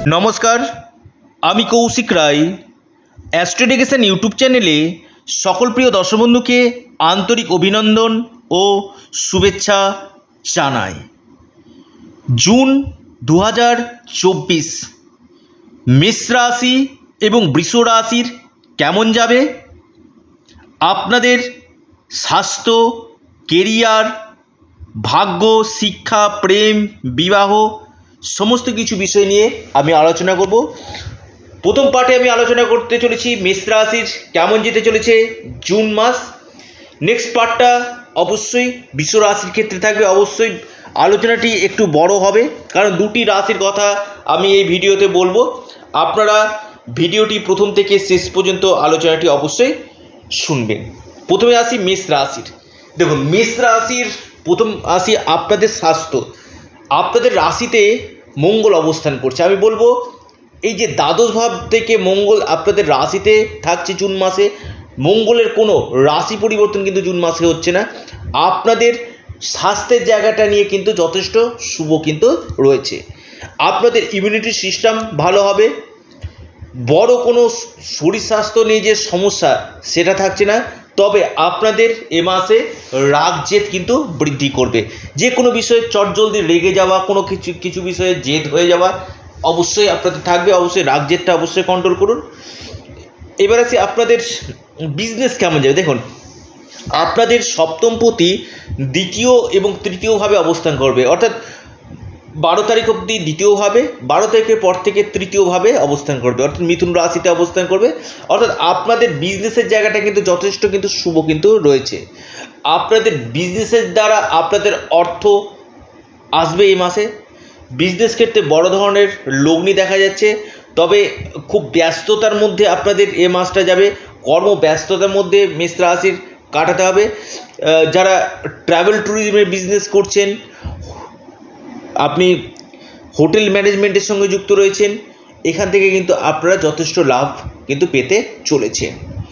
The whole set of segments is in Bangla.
নমস্কার, আমি কৌশিক রায়। অ্যাস্ট্রোডিকেশন ইউটিউব চ্যানেলে সকল প্রিয় দর্শক বন্ধুকে আন্তরিক অভিনন্দন ও শুভেচ্ছা জানাই। জুন 2024 মেষ রাশি এবং বৃষ রাশির কেমন যাবে, আপনাদের স্বাস্থ্য, কেরিয়ার, ভাগ্য, শিক্ষা, প্রেম, বিবাহ সমস্ত কিছু বিষয় নিয়ে আমি আলোচনা করব। প্রথম পার্টে আমি আলোচনা করতে চলেছি মেষ রাশির কেমন যেতে চলেছে জুন মাস। নেক্সট পার্টটা অবশ্যই বৃষ রাশির ক্ষেত্রে থাকবে। অবশ্যই আলোচনাটি একটু বড় হবে, কারণ দুটি রাশির কথা আমি এই ভিডিওতে বলবো। আপনারা ভিডিওটি প্রথম থেকে শেষ পর্যন্ত আলোচনাটি অবশ্যই শুনবেন। প্রথমে আসি মেষ রাশির। দেখুন, মেষ রাশির প্রথম আসি আপনাদের স্বাস্থ্য। আপনাদের রাশিতে মঙ্গল অবস্থান করছে। আমি বলবো এই যে দ্বাদশ ভাব থেকে মঙ্গল আপনাদের রাশিতে থাকছে জুন মাসে, মঙ্গলের কোনো রাশি পরিবর্তন কিন্তু জুন মাসে হচ্ছে না। আপনাদের স্বাস্থ্যের জায়গাটা নিয়ে কিন্তু যথেষ্ট শুভ কিন্তু রয়েছে। আপনাদের ইমিউনিটি সিস্টেম ভালো হবে। বড় কোনো শরীর স্বাস্থ্য নিয়ে যে সমস্যা সেটা থাকছে না। তবে আপনাদের এ মাসে রাগ জেদ কিন্তু বৃদ্ধি করবে। যে কোনো বিষয়ে চটজলদি রেগে যাওয়া, কোনো কিছু বিষয়ে জেদ হয়ে যাওয়া অবশ্যই আপনাদের থাকবে। অবশ্যই রাগ জেদটা অবশ্যই কন্ট্রোল করুন। এবার আসি আপনাদের বিজনেস কেমন যাবে। দেখুন, আপনাদের সপ্তমপতি দ্বিতীয় এবং তৃতীয়ভাবে অবস্থান করবে, অর্থাৎ 12 তারিখ অবধি দ্বিতীয়ভাবে, 12 তারিখের পর থেকে তৃতীয়ভাবে অবস্থান করবে, অর্থাৎ মিথুন রাশিতে অবস্থান করবে। অর্থাৎ আপনাদের বিজনেসের জায়গাটা কিন্তু যথেষ্ট কিন্তু শুভ কিন্তু রয়েছে। আপনাদের বিজনেসের দ্বারা আপনাদের অর্থ আসবে এই মাসে। বিজনেস ক্ষেত্রে বড় ধরনের লগ্নি দেখা যাচ্ছে। তবে খুব ব্যস্ততার মধ্যে আপনাদের এ মাসটা যাবে। কর্ম ব্যস্ততার মধ্যে মেষ রাশির কাটাতে হবে। যারা ট্রাভেল ট্যুরিজমের বিজনেস করছেন, আপনি হোটেল ম্যানেজমেন্টের সঙ্গে যুক্ত রয়েছেন, এখান থেকে কিন্তু আপনারা যথেষ্ট লাভ কিন্তু পেতে চলেছেন।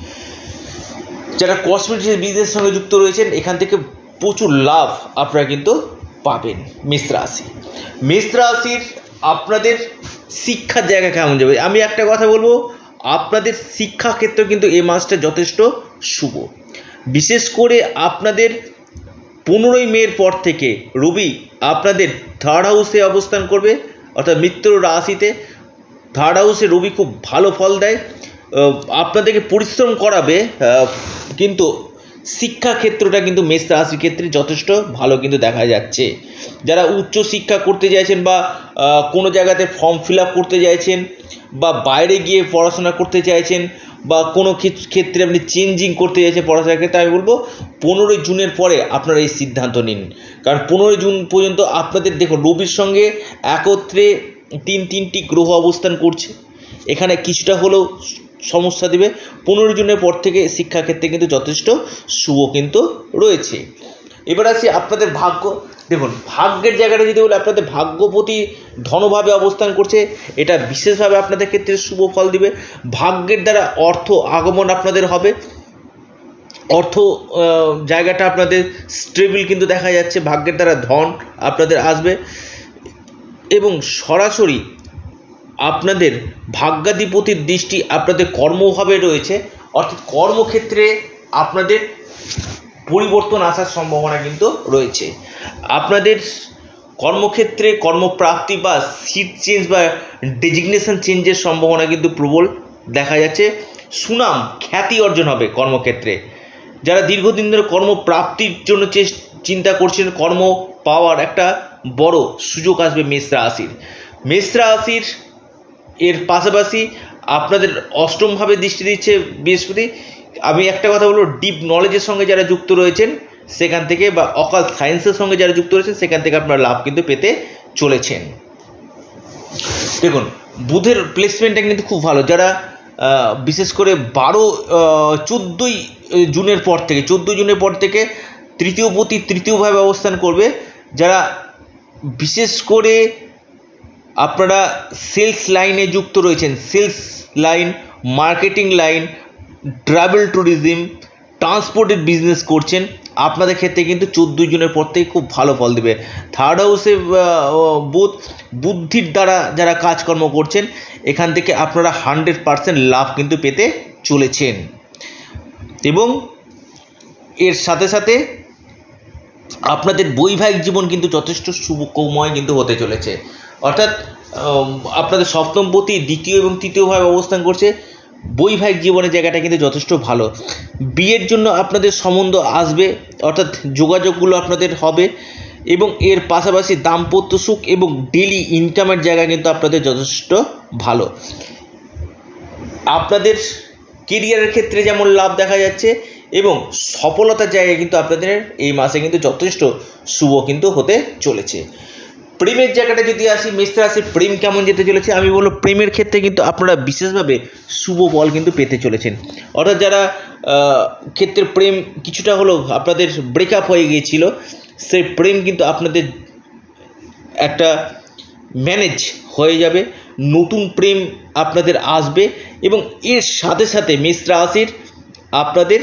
যারা কসমেটিক্স বিজনেসের সঙ্গে যুক্ত রয়েছেন, এখান থেকে প্রচুর লাভ আপনারা কিন্তু পাবেন। মেষ রাশি, মেষ রাশির আপনাদের শিক্ষার জায়গা কেমন যাবে। আমি একটা কথা বলবো, আপনাদের শিক্ষাক্ষেত্র কিন্তু এই মাসটা যথেষ্ট শুভ। বিশেষ করে আপনাদের 15ই মের পর থেকে রবি আপনাদের থার্ড হাউসে অবস্থান করবে, অর্থাৎ মিত্র রাশিতে। থার্ড হাউসে রবি খুব ভালো ফল দেয়, আপনাদেরকে পরিশ্রম করাবে, কিন্তু শিক্ষাক্ষেত্রটা কিন্তু মেষ রাশির ক্ষেত্রে যথেষ্ট ভালো কিন্তু দেখা যাচ্ছে। যারা উচ্চ শিক্ষা করতে চাইছেন বা কোনো জায়গাতে ফর্ম ফিল আপ করতে চাইছেন বা বাইরে গিয়ে পড়াশোনা করতে চাইছেন বা কোনো ক্ষেত্রে আপনি চেঞ্জিং করতে চাইছেন পড়াশোনার ক্ষেত্রে, আমি বলবো 15ই জুনের পরে আপনারা এই সিদ্ধান্ত নিন। কারণ 15ই জুন পর্যন্ত আপনাদের দেখুন রবির সঙ্গে একত্রে তিনটি গ্রহ অবস্থান করছে, এখানে কিছুটা হলেও সমস্যা দেবে। 15ই জুনের পর থেকে শিক্ষাক্ষেত্রে কিন্তু যথেষ্ট শুভ কিন্তু রয়েছে। এবার আসি আপনাদের ভাগ্য। দেখুন, ভাগ্যের জায়গাটা যদি বলে, আপনাদের ভাগ্যপতি ধনভাবে অবস্থান করছে, এটা বিশেষভাবে আপনাদের ক্ষেত্রে শুভ ফল দিবে। ভাগ্যের দ্বারা অর্থ আগমন আপনাদের হবে, অর্থ জায়গাটা আপনাদের স্টেবল কিন্তু দেখা যাচ্ছে। ভাগ্যের দ্বারা ধন আপনাদের আসবে এবং সরাসরি আপনাদের ভাগ্যাধিপতির দৃষ্টি আপনাদের কর্মভাবে রয়েছে, অর্থাৎ কর্মক্ষেত্রে আপনাদের পরিবর্তন আসার সম্ভাবনা কিন্তু রয়েছে। আপনাদের কর্মক্ষেত্রে কর্মপ্রাপ্তি বা সিট চেঞ্জ বা ডেজিগনেশন চেঞ্জের সম্ভাবনা কিন্তু প্রবল দেখা যাচ্ছে। সুনাম খ্যাতি অর্জন হবে কর্মক্ষেত্রে। যারা দীর্ঘদিন ধরে কর্মপ্রাপ্তির জন্য চিন্তা করছেন, কর্ম পাওয়ার একটা বড় সুযোগ আসবে মেষ রাশির। মেষ রাশির এর পাশাপাশি আপনাদের অষ্টমভাবে দৃষ্টি দিচ্ছে বৃহস্পতি। আমি একটা কথা বলবো, ডিপ নলেজের সঙ্গে যারা যুক্ত রয়েছেন সেখান থেকে, বা অকাল সায়েন্সের সঙ্গে যারা যুক্ত রয়েছেন সেখান থেকে আপনারা লাভ কিন্তু পেতে চলেছেন। দেখুন, বুধের প্লেসমেন্টটা কিন্তু খুব ভালো। যারা বিশেষ করে 14ই জুনের পর থেকে তৃতীয়পতি তৃতীয়ভাবে অবস্থান করবে। যারা বিশেষ করে আপনারা সেলস লাইনে যুক্ত রয়েছেন, sales line, marketing line, travel tourism, ট্রান্সপোর্টের বিজনেস করছেন, আপনাদের ক্ষেত্রে কিন্তু 14 জুনের পর থেকে খুব ভালো ফল দেবে। থার্ড হাউসে বুধ, বুদ্ধির দ্বারা যারা কাজকর্ম করছেন এখান থেকে আপনারা 100% লাভ কিন্তু পেতে চলেছেন। এবং এর সাথে সাথে আপনাদের বৈবাহিক জীবন কিন্তু যথেষ্ট শুভময় কিন্তু হতে চলেছে। অর্থাৎ আপনাদের সপ্তমপতি দ্বিতীয় এবং তৃতীয়ভাবে অবস্থান করছে। বৈবাহিক জীবনের জায়গাটা কিন্তু যথেষ্ট ভালো। বিয়ের জন্য আপনাদের সম্বন্ধ আসবে, অর্থাৎ যোগাযোগগুলো আপনাদের হবে। এবং এর পাশাপাশি দাম্পত্য সুখ এবং ডেলি ইনকামের জায়গা কিন্তু আপনাদের যথেষ্ট ভালো। আপনাদের কেরিয়ারের ক্ষেত্রে যেমন লাভ দেখা যাচ্ছে এবং সফলতার জায়গায় কিন্তু আপনাদের এই মাসে কিন্তু যথেষ্ট শুভ কিন্তু হতে চলেছে। প্রেমের জায়গাটা যদি আসি, মেষ রাশির প্রেম কেমন যেতে চলেছে, আমি বলবো প্রেমের ক্ষেত্রে কিন্তু আপনারা বিশেষভাবে শুভ ফল কিন্তু পেতে চলেছেন। অর্থাৎ যারা ক্ষেত্রে প্রেম কিছুটা হলেও আপনাদের ব্রেকআপ হয়ে গিয়েছিল, সেই প্রেম কিন্তু আপনাদের একটা ম্যানেজ হয়ে যাবে, নতুন প্রেম আপনাদের আসবে। এবং এর সাথে সাথে মেষ রাশির আপনাদের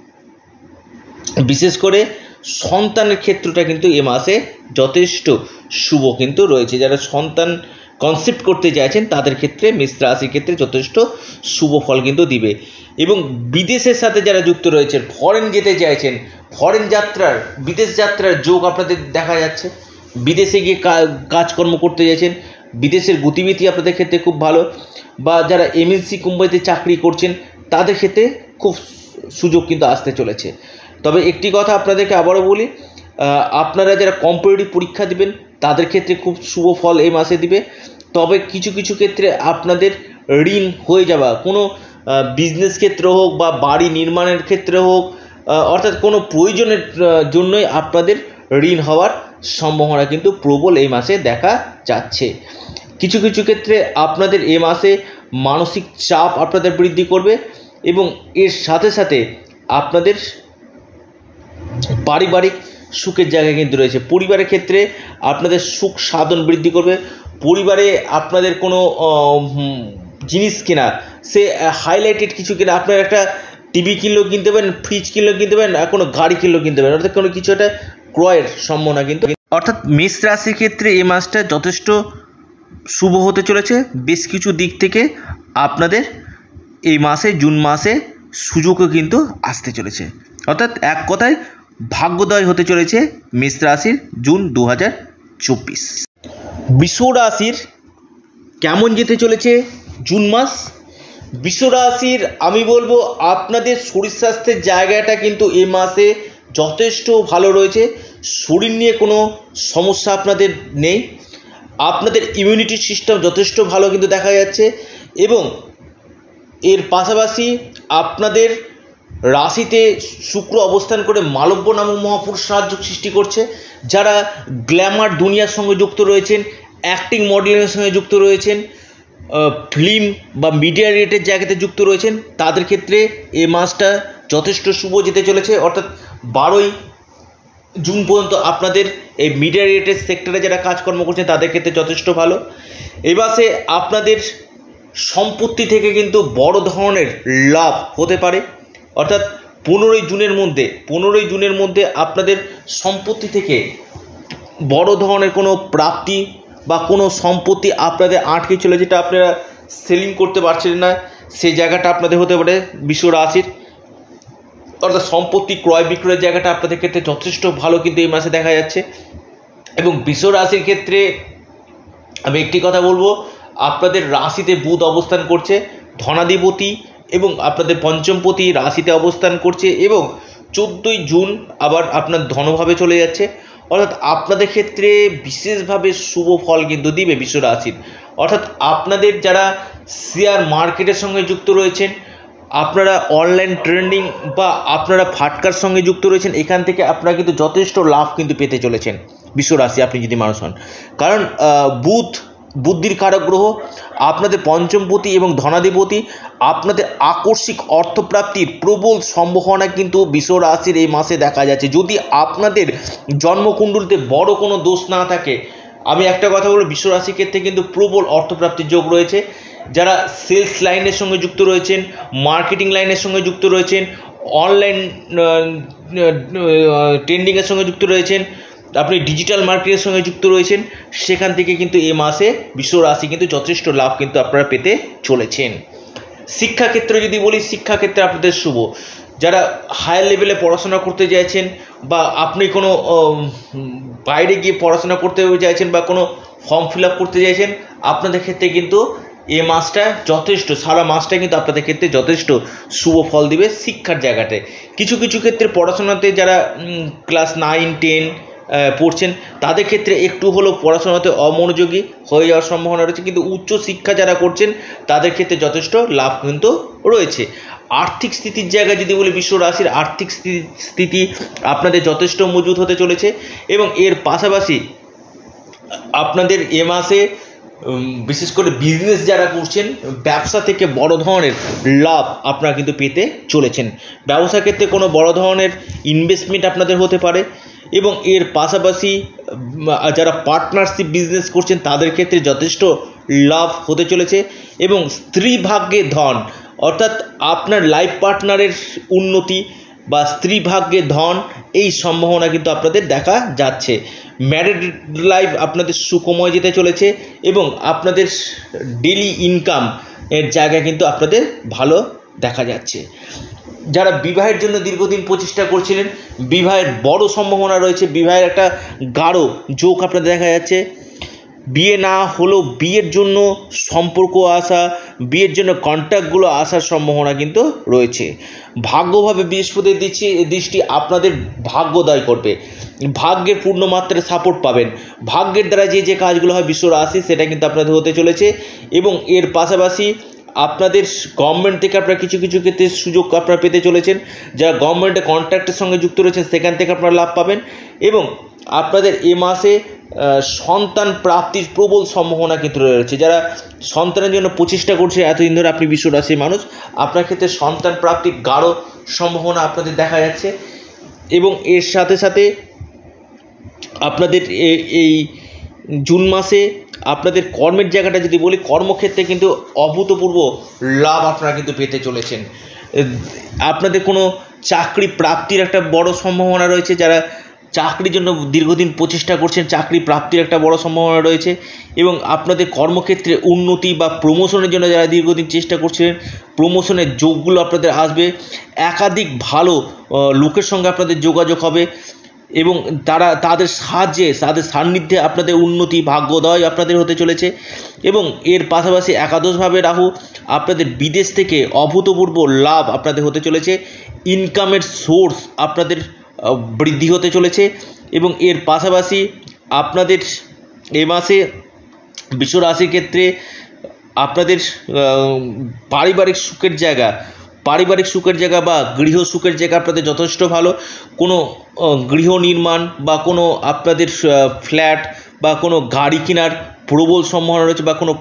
বিশেষ করে সন্তানের ক্ষেত্রটা কিন্তু এ মাসে যথেষ্ট শুভ কিন্তু রয়েছে। যারা সন্তান কনসেপ্ট করতে চাইছেন তাদের ক্ষেত্রে মেষ রাশির ক্ষেত্রে যথেষ্ট শুভ ফল কিন্তু দিবে। এবং বিদেশের সাথে যারা যুক্ত রয়েছেন, ফরেন যেতে চাইছেন, ফরেন যাত্রার, বিদেশ যাত্রার যোগ আপনাদের দেখা যাচ্ছে। বিদেশে গিয়ে কাজকর্ম করতে চাইছেন, বিদেশের গতিবিধি আপনাদের ক্ষেত্রে খুব ভালো। বা যারা এমএনসি কোম্পানিতে চাকরি করছেন তাদের ক্ষেত্রে খুব সুযোগ কিন্তু আসতে চলেছে। তবে একটি কথা আপনাদেরকে আবারও বলি, আপনারা যারা কম্পিটিটিভ পরীক্ষা দেবেন তাদের ক্ষেত্রে খুব শুভ ফল এই মাসে দিবে। তবে কিছু কিছু ক্ষেত্রে আপনাদের ঋণ হয়ে যাওয়া, কোনো বিজনেস ক্ষেত্রে হোক বা বাড়ি নির্মাণের ক্ষেত্রে হোক, অর্থাৎ কোনো প্রয়োজনের জন্যই আপনাদের ঋণ হওয়ার সম্ভাবনা কিন্তু প্রবল এই মাসে দেখা যাচ্ছে। কিছু কিছু ক্ষেত্রে আপনাদের এ মাসে মানসিক চাপ আপনাদের বৃদ্ধি করবে। এবং এর সাথে সাথে আপনাদের পারিবারিক সুখের জায়গা কিন্তু রয়েছে। পরিবারের ক্ষেত্রে আপনাদের সুখ সাধন বৃদ্ধি করবে। পরিবারে আপনাদের কোনো জিনিস কেনা, সে হাইলাইটেড কিছু কেনা, আপনার একটা টিভি কিনলেও কিনতে পারেন, ফ্রিজ কিনলেও কিনতে পারেন, আর কোনো গাড়ি কিনলেও কিনতে পারেন, অর্থাৎ কোনো কিছু একটা ক্রয়ের সম্ভাবনা কিন্তু। অর্থাৎ মেষ রাশির ক্ষেত্রে এই মাসটা যথেষ্ট শুভ হতে চলেছে। বেশ কিছু দিক থেকে আপনাদের এই মাসে, জুন মাসে সুযোগও কিন্তু আসতে চলেছে। অর্থাৎ এক কথায় ভাগ্যোদয় হতে চলেছে মেষ রাশির জুন 2024। বৃষ রাশির কেমন যেতে চলেছে জুন মাস? বৃষ রাশির আমি বলবো আপনাদের শরীর স্বাস্থ্যের জায়গাটা কিন্তু এই মাসে যথেষ্ট ভালো রয়েছে। শরীর নিয়ে কোনো সমস্যা আপনাদের নেই। আপনাদের ইমিউনিটি সিস্টেম যথেষ্ট ভালো কিন্তু দেখা যাচ্ছে। এবং এর পাশাপাশি আপনাদের রাশিতে শুক্র অবস্থান করে মালব্য নামক মহাপুরুষ সাহায্য সৃষ্টি করছে। যারা গ্ল্যামার দুনিয়ার সঙ্গে যুক্ত রয়েছেন, অ্যাক্টিং মডেলিংয়ের সঙ্গে যুক্ত রয়েছেন, ফিল্ম বা মিডিয়া রিলেটেড জায়গাতে যুক্ত রয়েছেন, তাদের ক্ষেত্রে এই মাসটা যথেষ্ট শুভ যেতে চলেছে। অর্থাৎ 12ই জুন পর্যন্ত আপনাদের এই মিডিয়া রিলেটেড সেক্টরে যারা কাজকর্ম করছেন তাদের ক্ষেত্রে যথেষ্ট ভালো। এই মাসে আপনাদের সম্পত্তি থেকে কিন্তু বড় ধরনের লাভ হতে পারে। অর্থাৎ 15ই জুনের মধ্যে আপনাদের সম্পত্তি থেকে বড় ধরনের কোনো প্রাপ্তি বা কোনো সম্পত্তি আপনাদের আটকে ছিল, যেটা আপনারা সেলিং করতে পারছেন না, সেই জায়গাটা আপনাদের হতে পারে বৃষ রাশির। অর্থাৎ সম্পত্তি ক্রয় বিক্রয়ের জায়গাটা আপনাদের ক্ষেত্রে যথেষ্ট ভালো কিন্তু এই মাসে দেখা যাচ্ছে। এবং বৃষ রাশির ক্ষেত্রে আমি একটি কথা বলবো, আপনাদের রাশিতে বুধ অবস্থান করছে, ধনাধিপতি এবং আপনাদের পঞ্চমপতি রাশিতে অবস্থান করছে। এবং 14ই জুন আবার আপনার ধনভাবে চলে যাচ্ছে। অর্থাৎ আপনাদের ক্ষেত্রে বিশেষভাবে শুভ ফল কিন্তু দিবে বৃষ রাশির। অর্থাৎ আপনাদের যারা শেয়ার মার্কেটের সঙ্গে যুক্ত রয়েছেন, আপনারা অনলাইন ট্রেডিং বা আপনারা ফাটকার সঙ্গে যুক্ত রয়েছেন, এখান থেকে আপনারা কিন্তু যথেষ্ট লাভ কিন্তু পেতে চলেছেন বৃষ রাশি, আপনি যদি মানুষ হন। কারণ বুদ্ধির কারক গ্রহ, আপনাদের পঞ্চমপতি এবং ধনাধিপতি, আপনাদের আকস্মিক অর্থপ্রাপ্তির প্রবল সম্ভাবনা কিন্তু বৃষ রাশির এই মাসে দেখা যাচ্ছে। যদি আপনাদের জন্মকুণ্ডলিতে বড় কোনো দোষ না থাকে, আমি একটা কথা বলবো, বৃষ রাশির ক্ষেত্রে কিন্তু প্রবল অর্থপ্রাপ্তির যোগ রয়েছে। যারা সেলস লাইনের সঙ্গে যুক্ত রয়েছেন, মার্কেটিং লাইনের সঙ্গে যুক্ত রয়েছেন, অনলাইন ট্রেন্ডিংয়ের সঙ্গে যুক্ত রয়েছেন, আপনি ডিজিটাল মার্কেটের সঙ্গে যুক্ত রয়েছেন, সেখান থেকে কিন্তু এ মাসে বৃষ রাশি কিন্তু যথেষ্ট লাভ কিন্তু আপনারা পেতে চলেছেন। শিক্ষাক্ষেত্রে যদি বলি, শিক্ষাক্ষেত্রে আপনাদের শুভ। যারা হায়ার লেভেলে পড়াশোনা করতে চাইছেন বা আপনি কোনো বাইরে গিয়ে পড়াশোনা করতে চাইছেন বা কোনো ফর্ম ফিল আপ করতে চাইছেন, আপনাদের ক্ষেত্রে কিন্তু এ মাসটা যথেষ্ট, সারা মাসটা কিন্তু আপনাদের ক্ষেত্রে যথেষ্ট শুভ ফল দিবে শিক্ষার জায়গাতে। কিছু কিছু ক্ষেত্রে পড়াশোনাতে যারা ক্লাস 9, 10 পড়ছেন, তাদের ক্ষেত্রে একটু হলেও পড়াশোনাতে অমনোযোগী হয়ে যাওয়ার সম্ভাবনা রয়েছে, কিন্তু উচ্চ শিক্ষা যারা করছেন তাদের ক্ষেত্রে যথেষ্ট লাভ কিন্তু রয়েছে। আর্থিক স্থিতির জায়গায় যদি বলি, বৃষ রাশির আর্থিক স্থিতি আপনাদের যথেষ্ট মজবুত হতে চলেছে এবং এর পাশাপাশি আপনাদের এ মাসে বিশেষ করে বিজনেস যারা করছেন, ব্যবসা থেকে বড় ধরনের লাভ আপনারা কিন্তু পেতে চলেছেন। ব্যবসা ক্ষেত্রে কোনো বড় ধরনের ইনভেস্টমেন্ট আপনাদের হতে পারে এবং এর পাশাপাশি যারা পার্টনারশিপ বিজনেস করছেন তাদের ক্ষেত্রে যথেষ্ট লাভ হতে চলেছে এবং স্ত্রী ভাগ্যে ধন, অর্থাৎ আপনার লাইফ পার্টনারের উন্নতি বা স্ত্রী ভাগ্যে ধন, এই সম্ভাবনা কিন্তু আপনাদের দেখা যাচ্ছে। ম্যারিড লাইফ আপনাদের সুখময় যেতে চলেছে এবং আপনাদের ডেলি ইনকাম এর জায়গা কিন্তু আপনাদের ভালো দেখা যাচ্ছে। যারা বিবাহের জন্য দীর্ঘদিন প্রচেষ্টা করছিলেন, বিবাহের বড় সম্ভাবনা রয়েছে, বিবাহের একটা গাঢ় যোগ আপনাদের দেখা যাচ্ছে। বিয়ে না হলেও বিয়ের জন্য সম্পর্ক আসা, বিয়ের জন্য কন্ট্যাক্টগুলো আসার সম্ভাবনা কিন্তু রয়েছে। ভাগ্যভাবে বৃহস্পতির দৃষ্টি আপনাদের ভাগ্যোদয় করবে, ভাগ্যের পূর্ণ মাত্রায় সাপোর্ট পাবেন। ভাগ্যের দ্বারা যে যে কাজগুলো হয় বৃষ রাশি, সেটা কিন্তু আপনাদের হতে চলেছে এবং এর পাশাপাশি আপনাদের গভর্নমেন্ট থেকে আপনারা কিছু কিছু ক্ষেত্রে সুযোগ আপনারা পেতে চলেছেন। যারা গভর্নমেন্টের কন্ট্রাক্টের সঙ্গে যুক্ত রয়েছেন, সেখান থেকে আপনারা লাভ পাবেন এবং আপনাদের এ মাসে সন্তান প্রাপ্তির প্রবল সম্ভাবনা কিন্তু রয়েছে। যারা সন্তানের জন্য প্রচেষ্টা করছে এতদিন ধরে, আপনি বৃষ রাশির মানুষ, আপনার ক্ষেত্রে সন্তান প্রাপ্তির গাঢ় সম্ভাবনা আপনাদের দেখা যাচ্ছে এবং এর সাথে সাথে আপনাদের এই জুন মাসে আপনাদের কর্মের জায়গাটা যদি বলি, কর্মক্ষেত্রে কিন্তু অভূতপূর্ব লাভ আপনারা কিন্তু পেতে চলেছেন। আপনাদের কোনো চাকরি প্রাপ্তির একটা বড় সম্ভাবনা রয়েছে। যারা চাকরির জন্য দীর্ঘদিন প্রচেষ্টা করছেন, চাকরি প্রাপ্তির একটা বড় সম্ভাবনা রয়েছে এবং আপনাদের কর্মক্ষেত্রে উন্নতি বা প্রমোশনের জন্য যারা দীর্ঘদিন চেষ্টা করছিলেন, প্রমোশনের যোগগুলো আপনাদের আসবে। একাধিক ভালো লোকের সঙ্গে আপনাদের যোগাযোগ হবে এবং তাদের সাহায্যে, তাদের সান্নিধ্যে আপনাদের উন্নতি, ভাগ্যোদয় আপনাদের হতে চলেছে এবং এর পাশাপাশি একাদশভাবে রাহু আপনাদের বিদেশ থেকে অভূতপূর্ব লাভ আপনাদের হতে চলেছে। ইনকামের সোর্স আপনাদের বৃদ্ধি হতে চলেছে এবং এর পাশাপাশি আপনাদের এ মাসে বৃষ রাশির ক্ষেত্রে আপনাদের পারিবারিক সুখের জায়গা বা গৃহ সুখের জায়গা আপনাদের যথেষ্ট ভালো। কোনো গৃহ নির্মাণ বা কোনো আপনাদের ফ্ল্যাট বা কোনো গাড়ি কেনার প্রবল সম্ভাবনা রয়েছে বা কোনো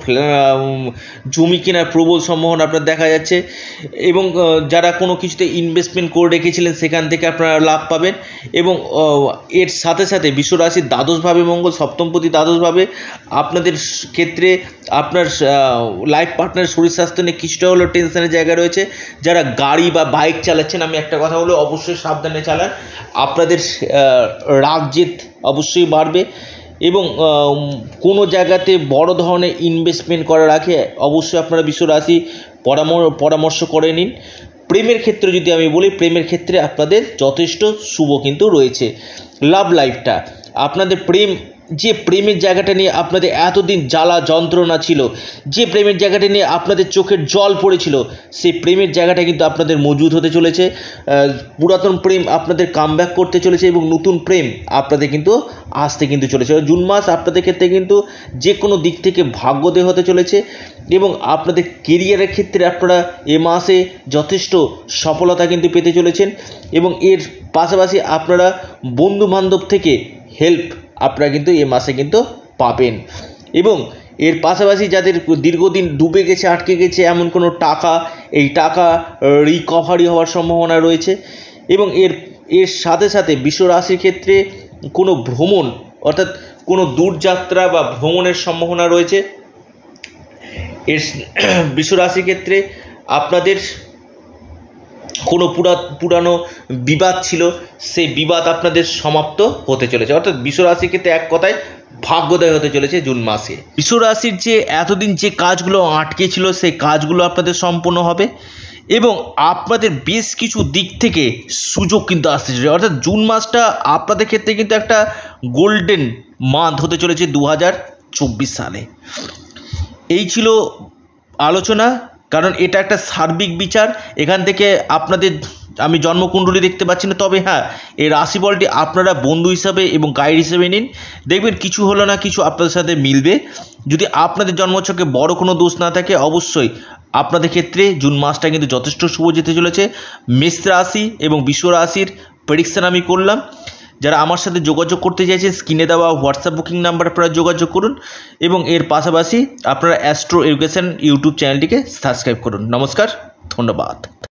জমি কেনার প্রবল সম্ভাবনা আপনার দেখা যাচ্ছে এবং যারা কোনো কিছুতে ইনভেস্টমেন্ট করে রেখেছিলেন, সেখান থেকে আপনারা লাভ পাবেন এবং এর সাথে সাথে বৃষ রাশির দ্বাদশভাবে মঙ্গল, সপ্তমপতি দ্বাদশভাবে, আপনাদের ক্ষেত্রে আপনার লাইফ পার্টনারের শরীর স্বাস্থ্য নিয়ে কিছুটা হলেও টেনশনের জায়গা রয়েছে। যারা গাড়ি বা বাইক চালাচ্ছেন, আমি একটা কথা বলবো, অবশ্যই সাবধানে চালান। আপনাদের রাগ জেদ অবশ্যই বাড়বে এবং কোনো জায়গাতে বড় ধরনের ইনভেস্টমেন্ট করার আগে অবশ্যই আপনারা বৃষ রাশি পরামর্শ করে নিন। প্রেমের ক্ষেত্রে যদি আমি বলি, প্রেমের ক্ষেত্রে আপনাদের যথেষ্ট শুভ কিন্তু রয়েছে। লাভ লাইফটা আপনাদের যে প্রেমের জায়গাটা নিয়ে আপনাদের এতদিন জ্বালা যন্ত্রণা ছিল, যে প্রেমের জায়গাটা নিয়ে আপনাদের চোখের জল পড়েছিল, সেই প্রেমের জায়গাটা কিন্তু আপনাদের মজবুত হতে চলেছে। পুরাতন প্রেম আপনাদের কামব্যাক করতে চলেছে এবং নতুন প্রেম আপনাদের কিন্তু আসতে কিন্তু চলেছে। জুন মাস আপনাদের ক্ষেত্রে কিন্তু যে কোনো দিক থেকে ভাগ্যোদয় হতে চলেছে এবং আপনাদের কেরিয়ারের ক্ষেত্রে আপনারা এ মাসে যথেষ্ট সফলতা কিন্তু পেতে চলেছেন এবং এর পাশাপাশি আপনারা বন্ধুবান্ধব থেকে হেল্প আপনারা কিন্তু এ মাসে কিন্তু পাবেন এবং এর পাশাপাশি যাদের দীর্ঘদিন ডুবে গেছে, আটকে গেছে এমন কোনো টাকা, এই টাকা রিকভারি হওয়ার সম্ভাবনা রয়েছে এবং এর সাথে সাথে বৃষ রাশির ক্ষেত্রে কোনো ভ্রমণ, অর্থাৎ কোনো দূরযাত্রা বা ভ্রমণের সম্ভাবনা রয়েছে। এর বৃষ রাশির ক্ষেত্রে আপনাদের কোনো পুরানো বিবাদ ছিল, সেই বিবাদ আপনাদের সমাপ্ত হতে চলেছে। অর্থাৎ বৃষ রাশির ক্ষেত্রে এক কথায় ভাগ্যোদয় হতে চলেছে জুন মাসে। বৃষ রাশির যে এতদিন যে কাজগুলো আটকে ছিল সেই কাজগুলো আপনাদের সম্পূর্ণ হবে এবং আপনাদের বেশ কিছু দিক থেকে সুযোগ কিন্তু আসতে চলেছে। অর্থাৎ জুন মাসটা আপনাদের ক্ষেত্রে কিন্তু একটা গোল্ডেন মান্থ হতে চলেছে 2024 সালে। এই ছিল আলোচনা, কারণ এটা একটা সার্বিক বিচার। এখান থেকে আপনাদের আমি জন্মকুণ্ডলী দেখতে পাচ্ছি না, তবে হ্যাঁ এই রাশিফলটি আপনারা বন্ধু হিসাবে এবং গাইড হিসেবে নিন, দেখবেন কিছু হলো না কিছু আপনাদের সাথে মিলবে। যদি আপনাদের জন্মছকে বড় কোনো দোষ না থাকে, অবশ্যই আপনাদের ক্ষেত্রে জুন মাসটা কিন্তু যথেষ্ট শুভ যেতে চলেছে। মেষ রাশি এবং বৃষ রাশির প্রেডিকশন আমি করলাম। যারা আমার সাথে যোগাযোগ করতে চাইছে, স্ক্রিনে দেওয়া হোয়াটসঅ্যাপ বুকিং নাম্বার আপনারা যোগাযোগ করুন এবং এর পাশাপাশি আপনারা অ্যাস্ট্রো এডুকেশন ইউটিউব চ্যানেলটিকে সাবস্ক্রাইব করুন। নমস্কার, ধন্যবাদ।